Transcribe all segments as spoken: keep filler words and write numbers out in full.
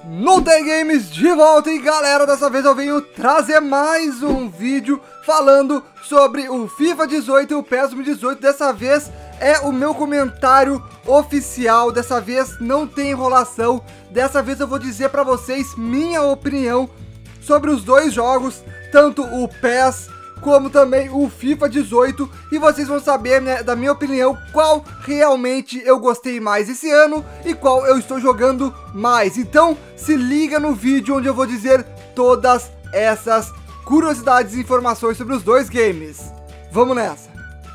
Notei Games de volta e galera, dessa vez eu venho trazer mais um vídeo falando sobre o FIFA dezoito e o PES dois mil e dezoito. Dessa vez é o meu comentário oficial, dessa vez não tem enrolação, dessa vez eu vou dizer pra vocês minha opinião sobre os dois jogos, tanto o PES como também o FIFA dezoito, e vocês vão saber, né, da minha opinião, qual realmente eu gostei mais esse ano e qual eu estou jogando mais. Então se liga no vídeo onde eu vou dizer todas essas curiosidades e informações sobre os dois games. Vamos nessa!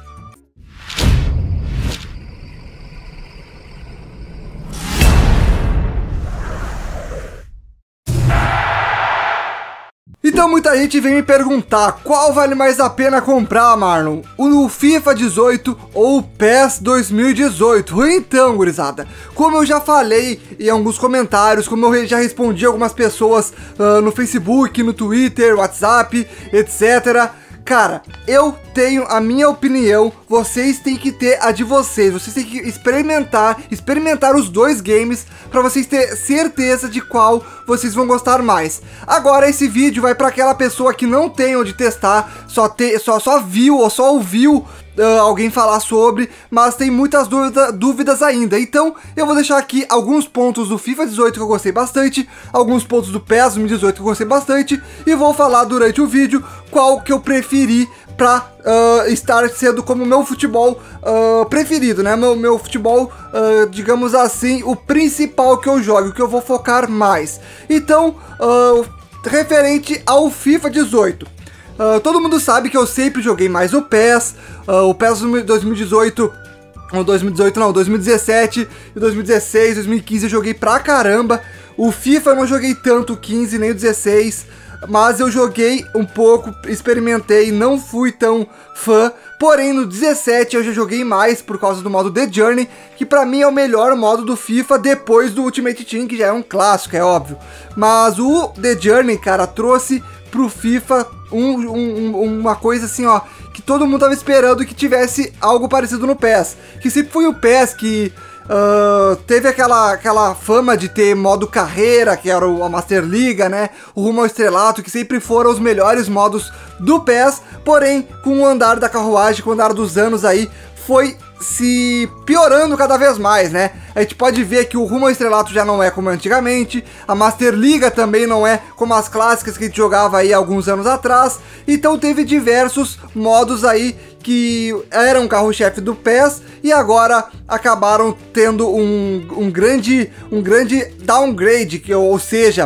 Então muita gente vem me perguntar qual vale mais a pena comprar, Marlon, o FIFA dezoito ou o PES dois mil e dezoito? Então, gurizada, como eu já falei em alguns comentários, como eu já respondi algumas pessoas uh, no Facebook, no Twitter, WhatsApp, etcétera. Cara, eu tenho a minha opinião, vocês têm que ter a de vocês, vocês têm que experimentar, experimentar os dois games para vocês terem certeza de qual vocês vão gostar mais. Agora esse vídeo vai para aquela pessoa que não tem onde testar, só, te, só, só viu ou só ouviu Uh, alguém falar sobre, mas tem muitas dúvida, dúvidas ainda. Então eu vou deixar aqui alguns pontos do FIFA dezoito que eu gostei bastante, alguns pontos do PES dois mil e dezoito que eu gostei bastante, e vou falar durante o vídeo qual que eu preferi pra uh, estar sendo como meu futebol uh, preferido, né? Meu, meu futebol, uh, digamos assim, o principal que eu jogo, que eu vou focar mais. Então, uh, referente ao FIFA dezoito. Uh, todo mundo sabe que eu sempre joguei mais o PES, uh, o PES dois mil e dezoito, ou dois mil e dezoito não, dois mil e dezessete, e dois mil e dezesseis, dois mil e quinze eu joguei pra caramba. O FIFA eu não joguei tanto, o quinze nem o dezesseis, mas eu joguei um pouco, experimentei, não fui tão fã. Porém no dezessete eu já joguei mais por causa do modo The Journey, que pra mim é o melhor modo do FIFA depois do Ultimate Team, que já é um clássico, é óbvio. Mas o The Journey, cara, trouxe pro FIFA um, um, uma coisa assim, ó, que todo mundo tava esperando que tivesse algo parecido no PES. Que sempre foi o PES que uh, teve aquela, aquela fama de ter modo carreira, que era o, a Master Liga, né? O Rumo ao Estrelato, que sempre foram os melhores modos do PES. Porém, com o andar da carruagem, com o andar dos anos aí, foi se piorando cada vez mais, né? A gente pode ver que o Rumo ao Estrelato já não é como antigamente, a Master Liga também não é como as clássicas que a gente jogava aí alguns anos atrás. Então teve diversos modos aí que eram carro-chefe do PES e agora acabaram tendo um, um grande um grande downgrade, que, ou seja,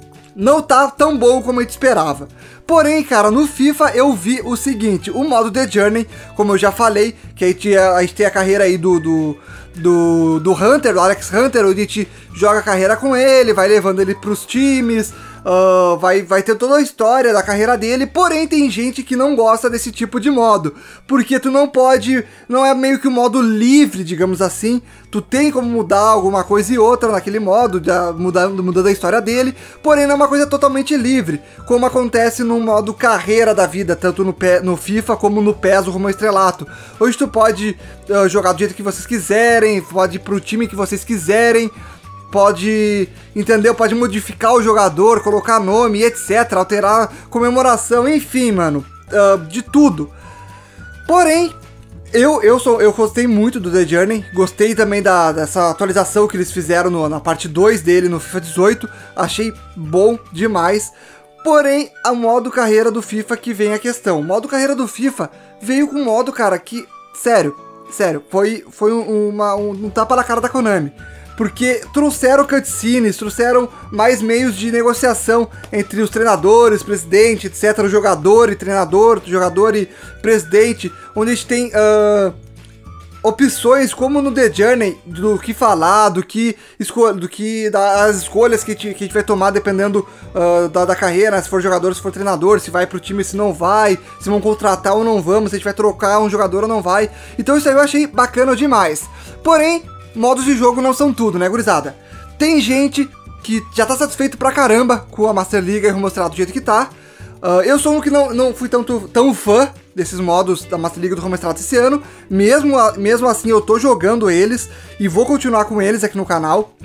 não tá tão bom como a gente esperava. Porém, cara, no FIFA eu vi o seguinte, o modo The Journey, como eu já falei, que a gente, a gente tem a carreira aí do, do, do, do Hunter, do Alex Hunter, onde a gente joga a carreira com ele, vai levando ele pros times, uh, vai, vai ter toda a história da carreira dele. Porém tem gente que não gosta desse tipo de modo, porque tu não pode, não é meio que um modo livre, digamos assim, tu tem como mudar alguma coisa e outra naquele modo, mudando, mudando a história dele, porém não é uma coisa totalmente livre, como acontece no modo carreira da vida, tanto no, no FIFA como no PES, o Rumo ao Estrelato. Hoje tu pode uh, jogar do jeito que vocês quiserem, pode ir pro time que vocês quiserem, pode, entendeu? Pode modificar o jogador, colocar nome, etcétera, alterar comemoração, enfim, mano, uh, de tudo. Porém, eu, eu, sou, eu gostei muito do The Journey, gostei também da, dessa atualização que eles fizeram no, na parte dois dele no FIFA dezoito, achei bom demais. Porém, a modo carreira do FIFA que vem a questão. O modo carreira do FIFA veio com um modo, cara, que, sério, sério, foi, foi um, uma, um, um tapa na cara da Konami. Porque trouxeram cutscenes, trouxeram mais meios de negociação entre os treinadores, presidente, etcétera, o jogador e treinador, jogador e presidente, onde a gente tem uh, opções como no The Journey, do que falar, do que, esco do que das escolhas que, que a gente vai tomar dependendo uh, da, da carreira, se for jogador, se for treinador, se vai pro time, se não vai, se vão contratar ou não vamos, se a gente vai trocar um jogador ou não vai. Então isso aí eu achei bacana demais. Porém, modos de jogo não são tudo, né, gurizada? Tem gente que já tá satisfeito pra caramba com a Master Liga e Rumo ao Estrelato do jeito que tá. Uh, eu sou um que não, não fui tanto, tão fã desses modos da Master League do Rumo ao Estrelato esse ano. Mesmo, mesmo assim eu tô jogando eles e vou continuar com eles aqui no canal.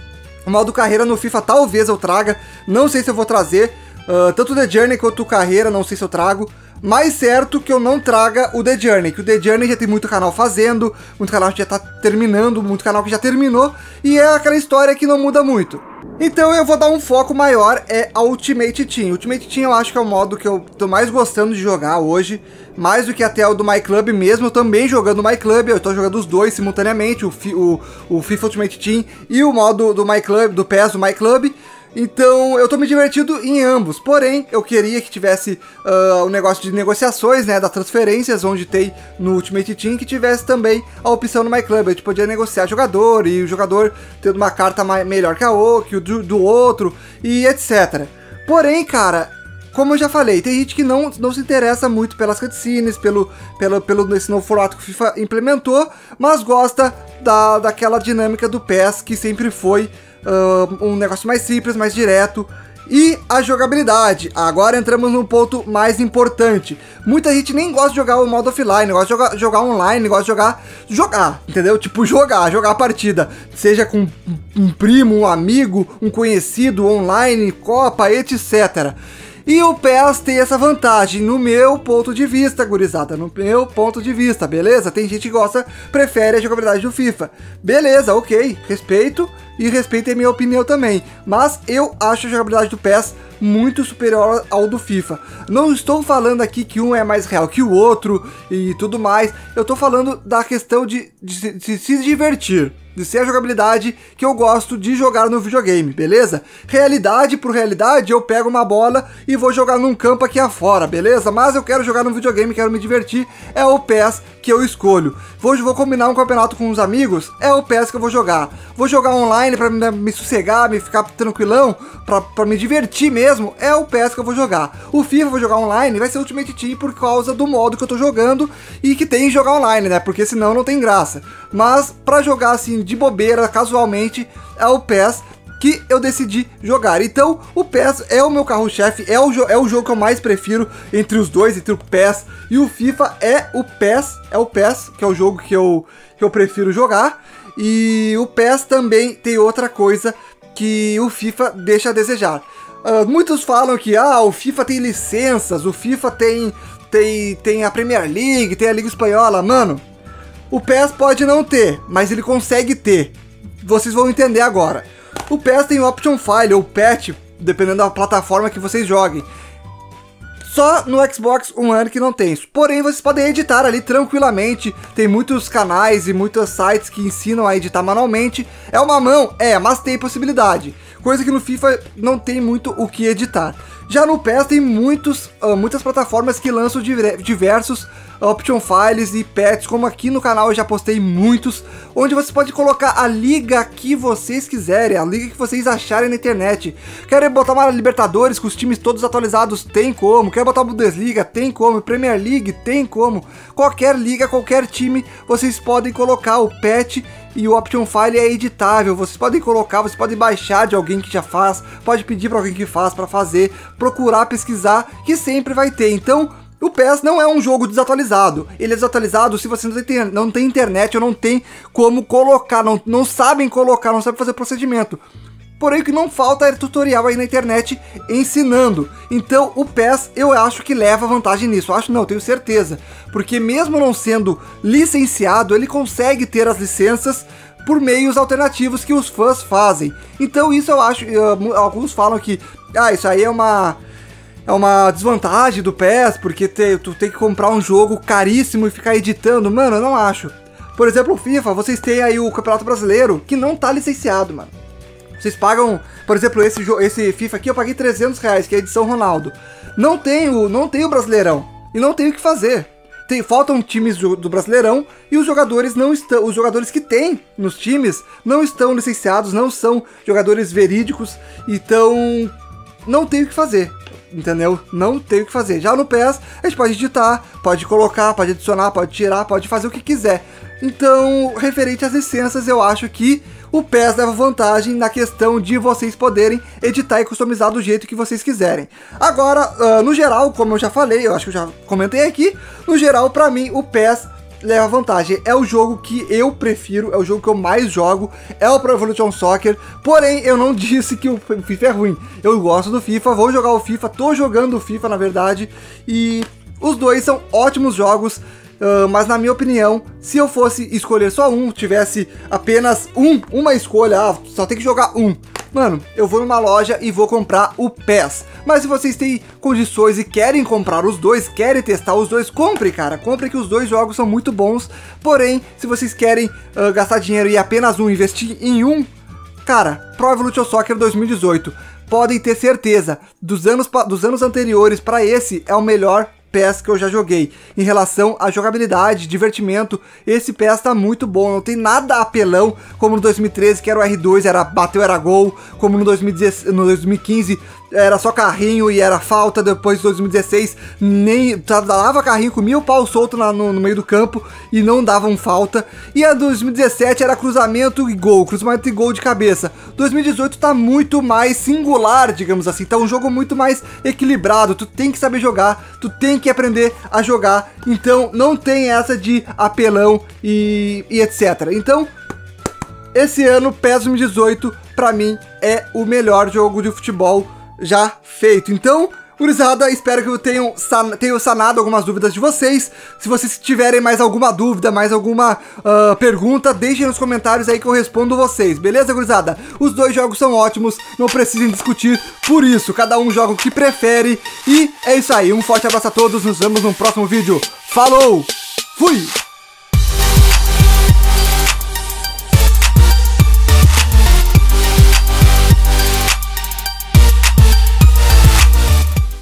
O modo carreira no FIFA talvez eu traga, não sei se eu vou trazer. Uh, tanto o The Journey quanto o carreira, não sei se eu trago. Mais certo que eu não traga o The Journey, que o The Journey já tem muito canal fazendo, muito canal que já tá terminando, muito canal que já terminou, e é aquela história que não muda muito. Então eu vou dar um foco maior é a Ultimate Team. Ultimate Team eu acho que é o modo que eu tô mais gostando de jogar hoje, mais do que até o do My Club mesmo. Eu também jogando My Club, eu tô jogando os dois simultaneamente, o, o, o FIFA Ultimate Team e o modo do My Club, do P E S do My Club. Então, eu tô me divertindo em ambos, porém, eu queria que tivesse o uh, um negócio de negociações, né, das transferências, onde tem no Ultimate Team, que tivesse também a opção no My Club. A gente podia negociar jogador, e o jogador tendo uma carta mais, melhor que a outra, que o do, do outro, e etcétera. Porém, cara, como eu já falei, tem gente que não, não se interessa muito pelas cutscenes, pelo, pelo, pelo esse novo formato que o FIFA implementou, mas gosta da, daquela dinâmica do P E S, que sempre foi Uh, um negócio mais simples, mais direto. E a jogabilidade. Agora entramos num ponto mais importante. Muita gente nem gosta de jogar o modo offline, gosta de jogar, jogar online, gosta de jogar, jogar, entendeu? Tipo, jogar, jogar a partida. Seja com um primo, um amigo, um conhecido, online, copa, etcétera. E o P E S tem essa vantagem, no meu ponto de vista, gurizada, no meu ponto de vista, beleza? Tem gente que gosta, prefere a jogabilidade do FIFA. Beleza, ok, respeito, e respeitem a minha opinião também. Mas eu acho a jogabilidade do P E S muito superior ao do FIFA. Não estou falando aqui que um é mais real que o outro e tudo mais. Eu estou falando da questão de, de, de se divertir, de ser a jogabilidade que eu gosto de jogar no videogame, beleza? Realidade por realidade, eu pego uma bola e vou jogar num campo aqui afora, beleza? Mas eu quero jogar no videogame, quero me divertir, é o P E S que eu escolho. Vou, vou combinar um campeonato com os amigos, é o P E S que eu vou jogar. Vou jogar online pra me, me sossegar, me ficar tranquilão, pra, pra me divertir mesmo, é o P E S que eu vou jogar. O FIFA eu vou jogar online, vai ser Ultimate Team por causa do modo que eu tô jogando e que tem que jogar online, né? Porque senão não tem graça. Mas pra jogar assim de bobeira, casualmente, é o P E S que eu decidi jogar. Então o P E S é o meu carro-chefe, é o, é o jogo que eu mais prefiro entre os dois, entre o P E S e o FIFA. É o P E S, é o P E S que é o jogo que eu, que eu prefiro jogar. E o P E S também tem outra coisa que o FIFA deixa a desejar. Uh, muitos falam que ah, o FIFA tem licenças, o FIFA tem, tem, tem a Premier League, tem a Liga Espanhola. Mano, o P E S pode não ter, mas ele consegue ter. Vocês vão entender agora. O P E S tem Option File ou Patch, dependendo da plataforma que vocês joguem. Só no Xbox One que não tem isso. Porém, vocês podem editar ali tranquilamente. Tem muitos canais e muitos sites que ensinam a editar manualmente. É uma mão? É, mas tem possibilidade. Coisa que no FIFA não tem muito o que editar. Já no P E S tem muitos, uh, muitas plataformas que lançam diversos option files e patches, como aqui no canal eu já postei muitos, onde você pode colocar a liga que vocês quiserem, a liga que vocês acharem na internet. Querem botar uma Libertadores com os times todos atualizados? Tem como. Quer botar a Bundesliga? Tem como. Premier League? Tem como. Qualquer liga, qualquer time, vocês podem colocar o patch. E o option file é editável, vocês podem colocar, vocês podem baixar de alguém que já faz, pode pedir para alguém que faz para fazer, procurar, pesquisar, que sempre vai ter. Então, o P E S não é um jogo desatualizado, ele é desatualizado se você não tem, não tem internet ou não tem como colocar, não, não sabem colocar, não sabem fazer procedimento. Porém, o que não falta é tutorial aí na internet ensinando. Então, o P E S, eu acho que leva vantagem nisso. Eu acho não, tenho certeza. Porque mesmo não sendo licenciado, ele consegue ter as licenças por meios alternativos que os fãs fazem. Então, isso eu acho... Uh, alguns falam que... Ah, isso aí é uma... É uma desvantagem do P E S, porque te, tu tem que comprar um jogo caríssimo e ficar editando. Mano, eu não acho. Por exemplo, o FIFA, vocês têm aí o Campeonato Brasileiro, que não tá licenciado, mano. Vocês pagam, por exemplo, esse, esse FIFA aqui eu paguei trezentos reais, que é a edição Ronaldo. Não tem o, não tem o Brasileirão, e não tem o que fazer. Tem, faltam times do, do Brasileirão, e os jogadores não estão, os jogadores que tem nos times não estão licenciados, não são jogadores verídicos, então não tem o que fazer. Entendeu? Não tem o que fazer. Já no P E S, a gente pode editar, pode colocar, pode adicionar, pode tirar, pode fazer o que quiser. Então, referente às licenças, eu acho que o P E S leva vantagem na questão de vocês poderem editar e customizar do jeito que vocês quiserem. Agora, uh, no geral, como eu já falei, eu acho que eu já comentei aqui, no geral, pra mim, o P E S leva vantagem. É o jogo que eu prefiro, é o jogo que eu mais jogo, é o Pro Evolution Soccer. Porém, eu não disse que o FIFA é ruim. Eu gosto do FIFA, vou jogar o FIFA, tô jogando o FIFA, na verdade. E os dois são ótimos jogos. Uh, mas na minha opinião, se eu fosse escolher só um, tivesse apenas um, uma escolha, ah, só tem que jogar um, mano, eu vou numa loja e vou comprar o P E S. Mas se vocês têm condições e querem comprar os dois, querem testar os dois, compre, cara, compre, que os dois jogos são muito bons. Porém, se vocês querem uh, gastar dinheiro e apenas um, investir em um, cara, Pro Evolution Soccer dois mil e dezoito, podem ter certeza, dos anos, dos anos anteriores para esse, é o melhor P E S que eu já joguei. Em relação à jogabilidade, divertimento, esse P E S tá muito bom, não tem nada apelão, como no dois mil e treze, que era o R dois, era bateu, era gol, como no, dois mil e dezesseis, no dois mil e quinze, era só carrinho e era falta, depois de dois mil e dezesseis, nem dava carrinho, comia o pau solto na, no, no meio do campo e não davam falta, e a dois mil e dezessete era cruzamento e gol, cruzamento e gol de cabeça. dois mil e dezoito tá muito mais singular, digamos assim, tá um jogo muito mais equilibrado, tu tem que saber jogar, tu tem que aprender a jogar, então não tem essa de apelão e, e etcétera. Então, esse ano, P E S dois mil e dezoito, pra mim, é o melhor jogo de futebol já feito. Então, gurizada, espero que eu tenha, san tenha sanado algumas dúvidas de vocês. Se vocês tiverem mais alguma dúvida, mais alguma uh, pergunta, deixem nos comentários aí que eu respondo vocês. Beleza, gurizada? Os dois jogos são ótimos, não precisem discutir por isso. Cada um joga o que prefere. E é isso aí, um forte abraço a todos, nos vemos no próximo vídeo. Falou! Fui!